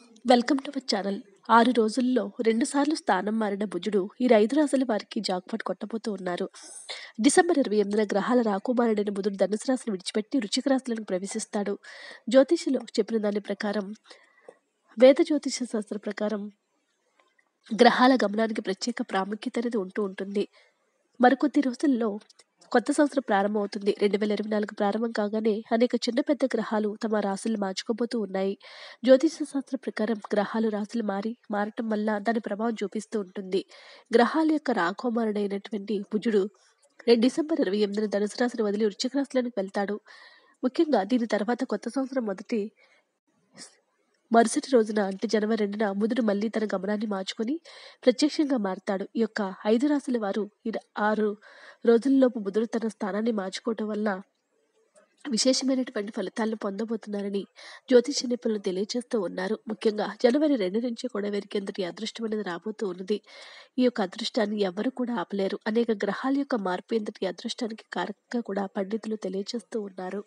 Welcome to our channel. 6 రోజుల్లో 2 సార్లు స్థానం మారిన బుధుడు ఈ 5 రాశుల వారికి జాక్‌పాట్ కొట్టబోతూ ఉన్నారు. డిసెంబర్ 28న గ్రహాల రాకుమారుడైన బుధుడు ధనుసు రాశిని విడిచిపెట్టి వృశ్చిక రాశిలోకి ప్రవేశిస్తాడు. జ్యోతిష్యులు చెప్పిన దాని ప్రకారం, వేద జ్యోతిష శాస్త్రం ప్రకారం గ్రహాల గమనానికి ప్రత్యేక ప్రాముఖ్యత అనేది ఉంటూ ఉంటుంది. మరికొద్ది రోజుల్లో కొత్త సంవత్సరం ప్రారంభమవుతుంది. 2024 ప్రారంభం కాగానే అనేక చిన్న పెద్ద గ్రహాలు తమ రాశులు మార్చుకోబోతూ ఉన్నాయి. జ్యోతిష శాస్త్రం ప్రకారం గ్రహాలు రాశులు మారటం వల్ల దాని ప్రభావం చూపిస్తూ ఉంటుంది. గ్రహాల యొక్క రాకుమారుడైనటువంటి బుధుడు డిసెంబర్ 28న ధనుసు రాశిని వదిలి వృశ్చిక రాశిలోకి వెళ్తాడు. ముఖ్యంగా దీని తర్వాత కొత్త సంవత్సరం మరుసటి రోజున అంటే జనవరి 2న బుధుడు మళ్ళీ తన గమనాన్ని మార్చుకొని ప్రత్యక్షంగా మారతాడు. ఈ యొక్క 5 రాశుల వారు 6 రోజుల్లోపు బుధుడు తన స్థానాన్ని మార్చుకోవటం వల్ల విశేషమైనటువంటి ఫలితాలను పొందబోతున్నారని జ్యోతిష నిపుణులు తెలియజేస్తూ ఉన్నారు. ముఖ్యంగా జనవరి 2 నుంచి కూడా వీరికి ఎంతటి అదృష్టం అనేది రాబోతూ ఉన్నది. ఈ యొక్క అదృష్టాన్ని ఎవరు కూడా ఆపలేరు. అనేక గ్రహాల యొక్క మార్పు ఎంతటి అదృష్టానికి కారకంగా కూడా పండితులు తెలియజేస్తూ ఉన్నారు.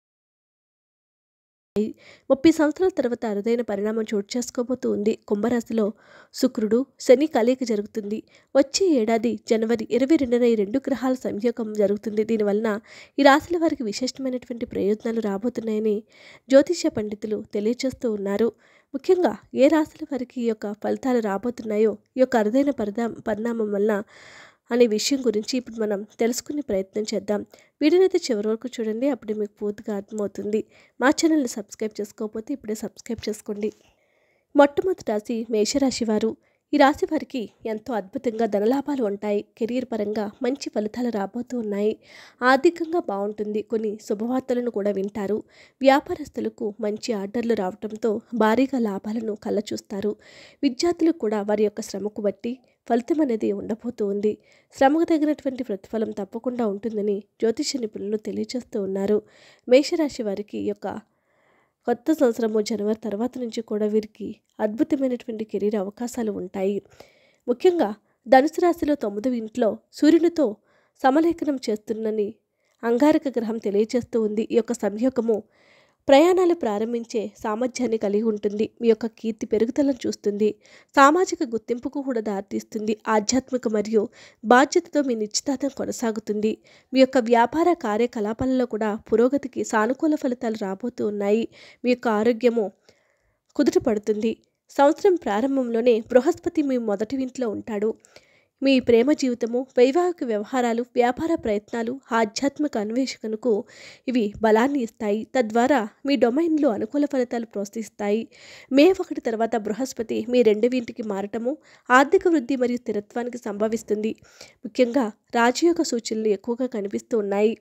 30 సంవత్సరాల తర్వాత అరుదైన పరిణామం చోటు చేసుకోబోతూ ఉంది. కుంభరాశిలో శుక్రుడు శని కలయిక జరుగుతుంది. వచ్చే ఏడాది జనవరి 22న ఈ 2 గ్రహాల సంయోగం జరుగుతుంది. దీనివలన ఈ రాశుల వారికి విశిష్టమైనటువంటి ప్రయోజనాలు రాబోతున్నాయని జ్యోతిష్య పండితులు తెలియజేస్తూ ఉన్నారు. ముఖ్యంగా ఏ రాశుల వారికి ఈ యొక్క ఫలితాలు రాబోతున్నాయో, ఈ యొక్క అరుదైన పరిణామం వలన అనే విషయం గురించి ఇప్పుడు మనం తెలుసుకునే ప్రయత్నం చేద్దాం. వీడియోనైతే చివరి వరకు చూడండి, అప్పుడే మీకు పూర్తిగా అర్థమవుతుంది. మా ఛానల్ని సబ్స్క్రైబ్ చేసుకోకపోతే ఇప్పుడే సబ్స్క్రైబ్ చేసుకోండి. మొట్టమొదటి రాశి మేషరాశి వారు. ఈ రాశి వారికి ఎంతో అద్భుతంగా ధనలాభాలు ఉంటాయి. కెరీర్ పరంగా మంచి ఫలితాలు రాబోతూ ఉన్నాయి. ఆర్థికంగా బాగుంటుంది. కొన్ని శుభవార్తలను కూడా వింటారు. వ్యాపారస్తులకు మంచి ఆర్డర్లు రావడంతో భారీగా లాభాలను కళ్ళచూస్తారు. విద్యార్థులకు కూడా వారి యొక్క శ్రమకు బట్టి ఫలితం అనేది ఉండబోతూ ఉంది. శ్రమకు తగినటువంటి ప్రతిఫలం తప్పకుండా ఉంటుందని జ్యోతిష నిపుణులు తెలియజేస్తూ ఉన్నారు. మేషరాశి వారికి ఈ యొక్క కొత్త సంవత్సరము జనవరి తర్వాత నుంచి కూడా వీరికి అద్భుతమైనటువంటి కెరీర్ అవకాశాలు ఉంటాయి. ముఖ్యంగా ధనుసు రాశిలో 9వ ఇంట్లో సూర్యునితో సమలేఖనం చేస్తున్నని అంగారక గ్రహం తెలియజేస్తూ ఉంది. ఈ యొక్క సంయోగము ప్రయాణాలు ప్రారంభించే సామర్థ్యాన్ని కలిగి ఉంటుంది. మీ యొక్క కీర్తి పెరుగుదలను చూస్తుంది. సామాజిక గుర్తింపుకు కూడా దారితీస్తుంది. ఆధ్యాత్మిక మరియు బాధ్యతతో మీ నిశ్చితార్థం కొనసాగుతుంది. మీ యొక్క వ్యాపార కార్యకలాపాలలో కూడా పురోగతికి సానుకూల ఫలితాలు రాబోతూ ఉన్నాయి. మీ యొక్క ఆరోగ్యము కుదుట పడుతుంది. సంవత్సరం ప్రారంభంలోనే బృహస్పతి మీ మొదటి ఇంట్లో ఉంటాడు. మీ ప్రేమ జీవితము, వైవాహిక వ్యవహారాలు, వ్యాపార ప్రయత్నాలు, ఆధ్యాత్మిక అన్వేషణకు ఇవి బలాన్ని ఇస్తాయి. తద్వారా మీ డొమైన్లో అనుకూల ఫలితాలు ప్రోత్సహిస్తాయి. మే 1 తర్వాత బృహస్పతి మీ 2వ ఇంటికి మారటము ఆర్థిక వృద్ధి మరియు స్థిరత్వానికి సంభవిస్తుంది. ముఖ్యంగా రాజయోగ సూచనలు ఎక్కువగా కనిపిస్తూ ఉన్నాయి.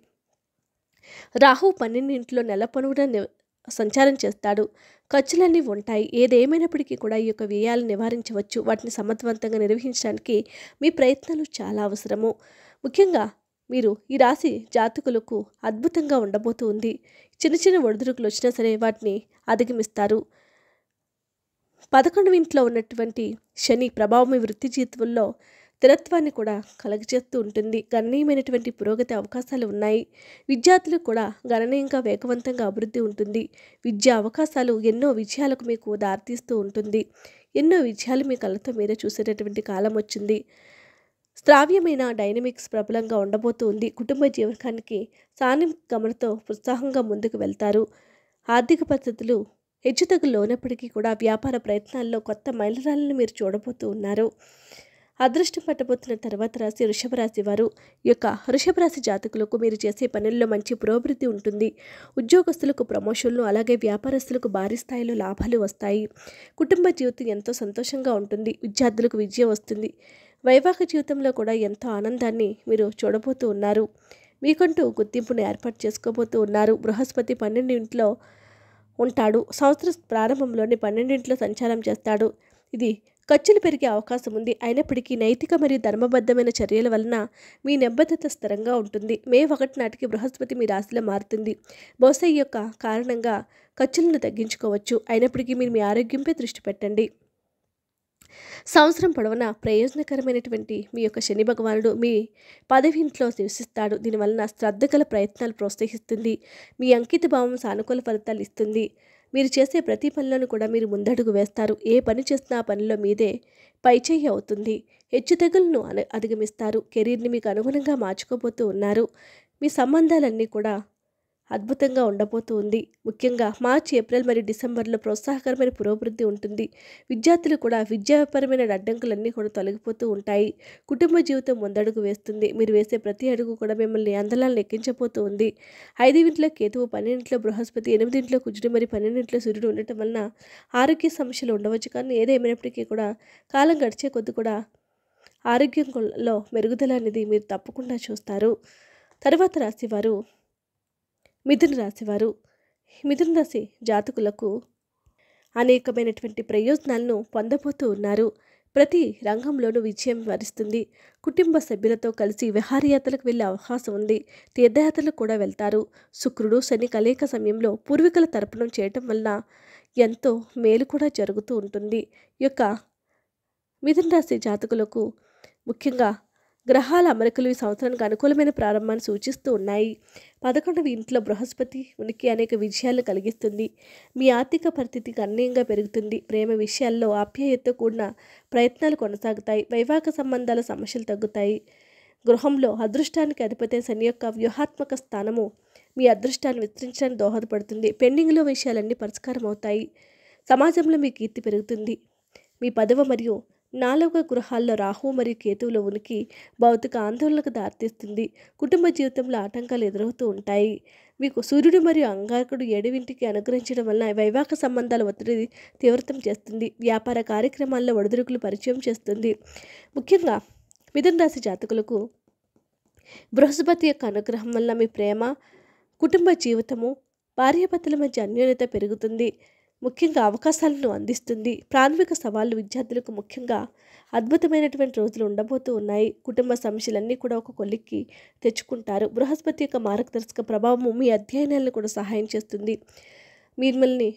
రాహు 12 ఇంట్లో నెల పొడవునా సంచారం చేస్తాడు. ఖర్చులన్నీ ఉంటాయి. ఏదేమైనప్పటికీ కూడా ఈ యొక్క వ్యయాలను నివారించవచ్చు. వాటిని సమర్థవంతంగా నిర్వహించడానికి మీ ప్రయత్నాలు చాలా అవసరము. ముఖ్యంగా మీరు ఈ రాశి జాతకులకు అద్భుతంగా ఉండబోతూ ఉంది. చిన్న చిన్న ఒడిదుడుకులు వచ్చినా సరే వాటిని అధిగమిస్తారు. 11వ ఇంట్లో ఉన్నటువంటి శని ప్రభావం మీ వృత్తి జీవితంలో స్థిరత్వాన్ని కూడా కలగజేస్తూ ఉంటుంది. గణనీయమైనటువంటి పురోగతి అవకాశాలు ఉన్నాయి. విద్యార్థులకు కూడా గణనీయంగా వేగవంతంగా అభివృద్ధి ఉంటుంది. విద్యా అవకాశాలు ఎన్నో విజయాలకు మీకు దారితీస్తూ ఉంటుంది. ఎన్నో విజయాలు మీ కళ్ళతో మీరే చూసేటటువంటి కాలం వచ్చింది. శ్రావ్యమైన డైనమిక్స్ ప్రబలంగా ఉండబోతూ ఉంది. కుటుంబ జీవనానికి సానుగమనతో ఉత్సాహంగా ముందుకు వెళ్తారు. ఆర్థిక పరిస్థితులు హెచ్చుతగ్గులు ఉన్నప్పటికీ కూడా వ్యాపార ప్రయత్నాల్లో కొత్త మైలురాళ్లను మీరు చూడబోతూ ఉన్నారు. అదృష్టం పట్టబోతున్న తర్వాత రాశి వృషభ రాశి వారు. ఈ యొక్క వృషభ రాశి జాతకులకు మీరు చేసే పనుల్లో మంచి పురోభివృద్ధి ఉంటుంది. ఉద్యోగస్తులకు ప్రమోషన్లు, అలాగే వ్యాపారస్తులకు భారీ స్థాయిలో లాభాలు వస్తాయి. కుటుంబ జీవితం ఎంతో సంతోషంగా ఉంటుంది. విద్యార్థులకు విజయం వస్తుంది. వైవాహిక జీవితంలో కూడా ఎంతో ఆనందాన్ని మీరు చూడబోతూ ఉన్నారు. మీకంటూ గుర్తింపును ఏర్పాటు చేసుకోబోతూ ఉన్నారు. బృహస్పతి 12 ఇంట్లో ఉంటాడు. సంవత్సర ప్రారంభంలోనే 12 ఇంట్లో సంచారం చేస్తాడు. ఇది ఖర్చులు పెరిగే అవకాశం ఉంది. అయినప్పటికీ నైతిక మరియు ధర్మబద్ధమైన చర్యల వలన మీ నిబద్ధత స్థిరంగా ఉంటుంది. మే 1 నాటికి బృహస్పతి మీ రాశిలో మారుతుంది. బహుశా ఈ యొక్క కారణంగా ఖర్చులను తగ్గించుకోవచ్చు. అయినప్పటికీ మీరు మీ ఆరోగ్యంపై దృష్టి పెట్టండి. సంవత్సరం పొడవునా ప్రయోజనకరమైనటువంటి మీ యొక్క శని భగవానుడు మీ పదవి ఇంట్లో నివసిస్తాడు. దీనివలన శ్రద్ధ గల ప్రయత్నాలు ప్రోత్సహిస్తుంది. మీ అంకిత భావం సానుకూల ఫలితాలు ఇస్తుంది. మీరు చేసే ప్రతి పనులను కూడా మీరు ముందడుగు వేస్తారు. ఏ పని చేసినా ఆ పనిలో మీదే పైచేయి అవుతుంది. హెచ్చుతగులను అధిగమిస్తారు. కెరీర్ని మీకు అనుగుణంగా మార్చుకోబోతూ ఉన్నారు. మీ సంబంధాలన్నీ కూడా అద్భుతంగా ఉండబోతూ ఉంది. ముఖ్యంగా మార్చి, ఏప్రిల్ మరియు డిసెంబర్లో ప్రోత్సాహకరమైన పురోభివృద్ధి ఉంటుంది. విద్యార్థులు కూడా విద్యాపరమైన అడ్డంకులన్నీ కూడా తొలగిపోతూ ఉంటాయి. కుటుంబ జీవితం ముందడుగు వేస్తుంది. మీరు వేసే ప్రతి అడుగు కూడా మిమ్మల్ని అందలాలను ఎక్కించబోతూ ఉంది. 5వ ఇంట్లో కేతువు, 12వ బృహస్పతి, 8వ కుజుడు మరియు 12వ సూర్యుడు ఉండటం వలన ఆరోగ్య సమస్యలు ఉండవచ్చు. కానీ ఏదేమైనప్పటికీ కూడా కాలం గడిచే కొద్ది కూడా ఆరోగ్యంలో మెరుగుదల అనేది మీరు తప్పకుండా చూస్తారు. తర్వాత రాశివారు మిథున రాశివారు. మిథున రాశి జాతకులకు అనేకమైనటువంటి ప్రయోజనాలను పొందబోతూ ఉన్నారు. ప్రతి రంగంలోనూ విజయం వరిస్తుంది. కుటుంబ సభ్యులతో కలిసి విహారయాత్రలకు వెళ్ళే అవకాశం ఉంది. తీర్థయాత్రలకు కూడా వెళ్తారు. శుక్రుడు శని కలయిక సమయంలో పూర్వీకుల తర్పణం చేయటం వలన ఎంతో మేలు కూడా జరుగుతూ ఉంటుంది. ఈ యొక్క మిథున రాశి జాతకులకు ముఖ్యంగా గ్రహాల అమరికలు ఈ సంవత్సరానికి అనుకూలమైన ప్రారంభాన్ని సూచిస్తూ ఉన్నాయి. 11వ ఇంట్లో బృహస్పతి ఉనికి అనేక విజయాలను కలిగిస్తుంది. మీ ఆర్థిక పరిస్థితి గణనీయంగా పెరుగుతుంది. ప్రేమ విషయాల్లో ఆప్యాయతతో కూడిన ప్రయత్నాలు కొనసాగుతాయి. వైవాహిక సంబంధాల సమస్యలు తగ్గుతాయి. గృహంలో అదృష్టానికి అధిపతి శని యొక్క వ్యూహాత్మక స్థానము మీ అదృష్టాన్ని విస్తరించడానికి దోహదపడుతుంది. పెండింగ్లో విషయాలన్నీ పరిష్కారం అవుతాయి. సమాజంలో మీ కీర్తి పెరుగుతుంది. మీ 10వ మరియు 4వ గృహాల్లో రాహు మరియు కేతువుల ఉనికి భౌతిక ఆందోళనకు దారితీస్తుంది. కుటుంబ జీవితంలో ఆటంకాలు ఎదురవుతూ ఉంటాయి. మీకు సూర్యుడు మరియు అంగారకుడు 7వ ఇంటికి అనుగ్రహించడం వలన వైవాహిక సంబంధాల ఒత్తిడి తీవ్రతం చేస్తుంది. వ్యాపార కార్యక్రమాల్లో ఒడిదుడుకులు పరిచయం చేస్తుంది. ముఖ్యంగా మిథున రాశి జాతకులకు బృహస్పతి యొక్క అనుగ్రహం వలన మీ ప్రేమ, కుటుంబ జీవితము, భార్యాభర్తల మధ్య అన్యోన్యత పెరుగుతుంది. ముఖ్యంగా అవకాశాలను అందిస్తుంది. ప్రాథమిక సవాళ్లు విద్యార్థులకు ముఖ్యంగా అద్భుతమైనటువంటి రోజులు ఉండబోతూ ఉన్నాయి. కుటుంబ సమస్యలన్నీ కూడా ఒక కొలిక్కి తెచ్చుకుంటారు. బృహస్పతి యొక్క మార్గదర్శక ప్రభావము మీ అధ్యయనాలను కూడా సహాయం చేస్తుంది. మిమ్మల్ని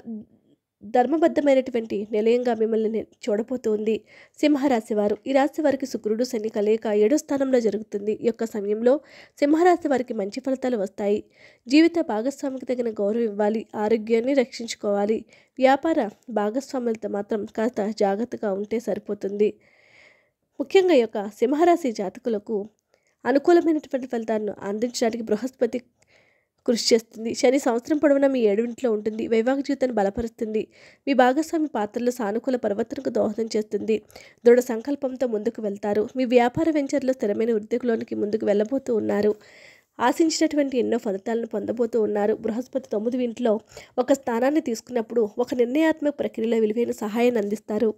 ధర్మబద్ధమైనటువంటి నిలయంగా మిమ్మల్ని చూడబోతుంది. సింహరాశి వారు. ఈ రాశి వారికి శుక్రుడు శని కలయిక 7వ స్థానంలో జరుగుతుంది. ఈ యొక్క సమయంలో సింహరాశి వారికి మంచి ఫలితాలు వస్తాయి. జీవిత భాగస్వామికి తగిన గౌరవం ఇవ్వాలి. ఆరోగ్యాన్ని రక్షించుకోవాలి. వ్యాపార భాగస్వాములతో మాత్రం కాస్త జాగ్రత్తగా ఉంటే సరిపోతుంది. ముఖ్యంగా ఈ యొక్క సింహరాశి జాతకులకు అనుకూలమైనటువంటి ఫలితాలను అందించడానికి బృహస్పతి కృషి చేస్తుంది. శని సంవత్సరం పొడవునా మీ 7వ ఇంట్లో ఉంటుంది. వైవాహిక జీవితాన్ని బలపరుస్తుంది. మీ భాగస్వామి పాత్రలో సానుకూల పరివర్తనకు దోహదం చేస్తుంది. దృఢ సంకల్పంతో ముందుకు వెళ్తారు. మీ వ్యాపార వెంచర్లో స్థిరమైన వృద్ధిలోనికి ముందుకు వెళ్ళబోతూ ఉన్నారు. ఆశించినటువంటి ఎన్నో ఫలితాలను పొందబోతూ ఉన్నారు. బృహస్పతి 9వ ఇంట్లో ఒక స్థానాన్ని తీసుకున్నప్పుడు ఒక నిర్ణయాత్మక ప్రక్రియలో విలువైన సహాయాన్ని అందిస్తారు.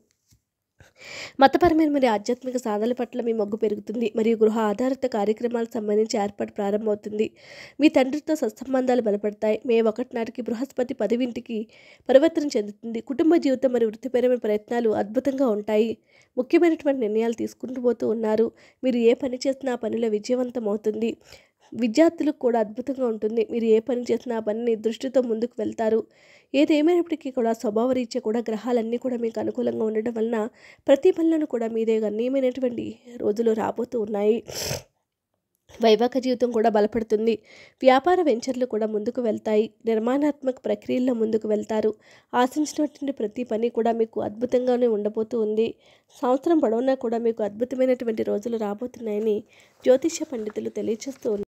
మతపరమైన మరియు ఆధ్యాత్మిక సాధనల పట్ల మీ మొగ్గు పెరుగుతుంది. మరియు గృహ ఆధారిత కార్యక్రమాలకు సంబంధించి ఏర్పాటు ప్రారంభమవుతుంది. మీ తండ్రితో సత్సంబంధాలు బలపడతాయి. మే 1 నాటికి బృహస్పతి 10వ ఇంటికి పరివర్తన చెందుతుంది. కుటుంబ జీవితం మరియు వృత్తిపరమైన ప్రయత్నాలు అద్భుతంగా ఉంటాయి. ముఖ్యమైనటువంటి నిర్ణయాలు తీసుకుంటూ పోతూ ఉన్నారు. మీరు ఏ పని చేసినా ఆ పనిలో విజయవంతం అవుతుంది. విద్యార్థులకు కూడా అద్భుతంగా ఉంటుంది. మీరు ఏ పని చేసినా ఆ పనిని దృష్టితో ముందుకు వెళ్తారు. ఏదేమైనప్పటికీ కూడా స్వభావరీత్యా కూడా గ్రహాలన్నీ కూడా మీకు అనుకూలంగా ఉండడం వలన ప్రతి పనులను కూడా మీదే గణనీయమైనటువంటి రోజులు రాబోతూ ఉన్నాయి. వైవాహిక జీవితం కూడా బలపడుతుంది. వ్యాపార వెంచర్లు కూడా ముందుకు వెళ్తాయి. నిర్మాణాత్మక ప్రక్రియల్లో ముందుకు వెళ్తారు. ఆశించినటువంటి ప్రతి పని కూడా మీకు అద్భుతంగానే ఉండబోతూ ఉంది. సంవత్సరం పొడవునా కూడా మీకు అద్భుతమైనటువంటి రోజులు రాబోతున్నాయని జ్యోతిష్య పండితులు తెలియజేస్తూ ఉన్నారు.